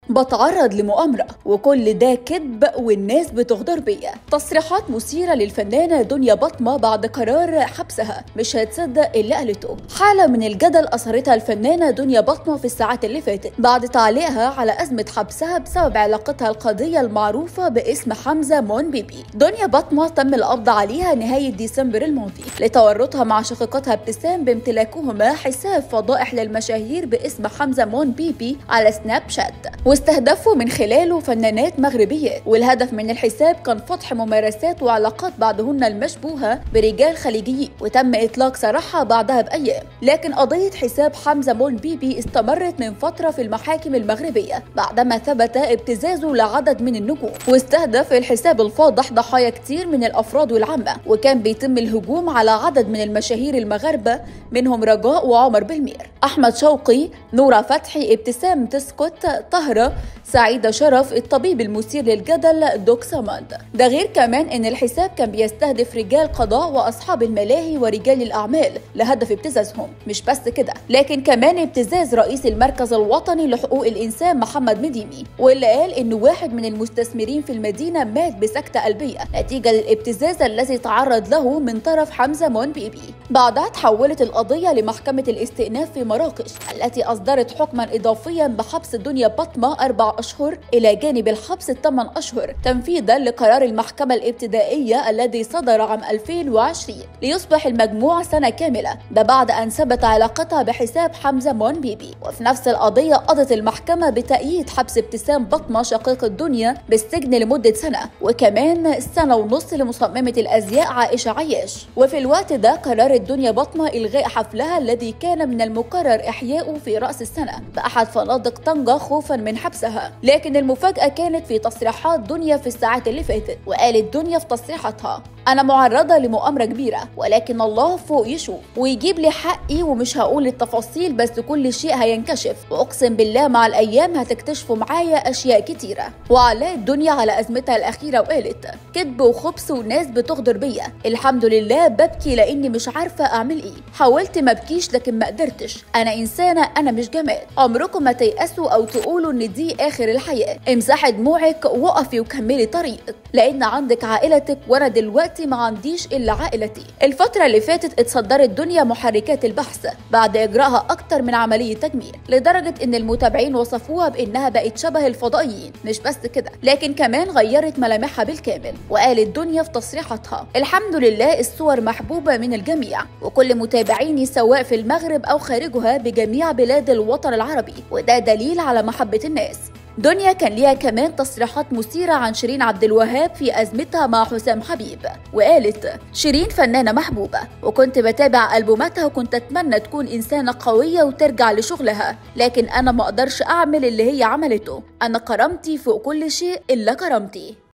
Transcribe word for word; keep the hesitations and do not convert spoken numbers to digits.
بتعرض لمؤامرة وكل ده كذب والناس بتغدر بيا. تصريحات مثيرة للفنانة دنيا بطمة بعد قرار حبسها، مش هتصدق اللي قالته. حالة من الجدل أثرتها الفنانة دنيا بطمة في الساعات اللي فاتت بعد تعليقها على أزمة حبسها بسبب علاقتها القضية المعروفة باسم حمزة مون بيبي. دنيا بطمة تم القبض عليها نهاية ديسمبر الماضي لتورطها مع شقيقتها ابتسام بامتلاكهما حساب فضائح للمشاهير باسم حمزة مون بيبي على سناب شات، واستهدفوا من خلاله فنانات مغربيات، والهدف من الحساب كان فتح ممارسات وعلاقات بعضهن المشبوهة برجال خليجيين، وتم إطلاق سراحها بعدها بأيام. لكن قضية حساب حمزة مون بيبي استمرت من فترة في المحاكم المغربية بعدما ثبت ابتزازه لعدد من النجوم، واستهدف الحساب الفاضح ضحايا كتير من الأفراد والعامة، وكان بيتم الهجوم على عدد من المشاهير المغاربة منهم رجاء وعمر بالمير، أحمد شوقي، نورة فتحي، ابتسام تسكت، طهرة، سعيدة شرف، الطبيب المثير للجدل دوك سامد. ده غير كمان ان الحساب كان بيستهدف رجال قضاء واصحاب الملاهي ورجال الاعمال لهدف ابتزازهم. مش بس كده، لكن كمان ابتزاز رئيس المركز الوطني لحقوق الانسان محمد مديني، واللي قال ان واحد من المستثمرين في المدينة مات بسكتة قلبية نتيجة للابتزاز الذي تعرض له من طرف حمزة مون بيبي. بعدها تحولت القضية لمحكمة الاستئناف في مراكش التي اصدرت حكما اضافيا بحبس دنيا بطمة اربع اشهر الى جانب الحبس الثمان اشهر تنفيذا لقرار المحكمة الابتدائية الذي صدر عام ألفين وعشرين، ليصبح المجموع سنة كاملة، ده بعد ان ثبت علاقتها بحساب حمزة مون بيبي. وفي نفس القضية قضت المحكمة بتأييد حبس ابتسام بطمة شقيقة دنيا بالسجن لمدة سنة، وكمان سنة ونص لمصممة الازياء عائشة عياش. وفي الوقت ده قررت دنيا بطمة الغاء حفلها الذي كان من المقرر احياؤه في رأس السنة بأحد فنادق طنجة خوفا من حبسها. لكن المفاجأة كانت في تصريحات دنيا في الساعات اللي فاتت، وقالت دنيا في تصريحاتها: أنا معرضة لمؤامرة كبيرة، ولكن الله فوق يشوف ويجيب لي حقي، ومش هقول التفاصيل بس كل شيء هينكشف، وأقسم بالله مع الأيام هتكتشفوا معايا أشياء كتيرة. وعلقت دنيا على أزمتها الأخيرة وقالت: كذب وخبث وناس بتغدر بيا، الحمد لله ببكي لأني مش عارفة أعمل إيه، حاولت ما بكيش لكن ما قدرتش، أنا إنسانة، أنا مش جماد. عمركم ما تيأسوا أو تقولوا إن دي آخر الحياة، امسحي دموعك وقفي وكملي طريقك، لأن عندك عائلتك وأنا دلوقتي ما عنديش إلا عائلتي. الفترة اللي فاتت اتصدرت دنيا محركات البحث بعد إجراءها أكتر من عملية تجميل، لدرجة إن المتابعين وصفوها بإنها بقت شبه الفضائيين. مش بس كده، لكن كمان غيرت ملامحها بالكامل. وقالت دنيا في تصريحاتها: الحمد لله الصور محبوبة من الجميع وكل متابعيني سواء في المغرب أو خارجها بجميع بلاد الوطن العربي، وده دليل على محبة الناس. دنيا كان ليها كمان تصريحات مثيرة عن شيرين عبد الوهاب في أزمتها مع حسام حبيب، وقالت: شيرين فنانة محبوبة وكنت بتابع ألبوماتها وكنت أتمنى تكون إنسانة قوية وترجع لشغلها، لكن أنا ما أقدرش أعمل اللي هي عملته، أنا كرامتي فوق كل شيء إلا كرامتي.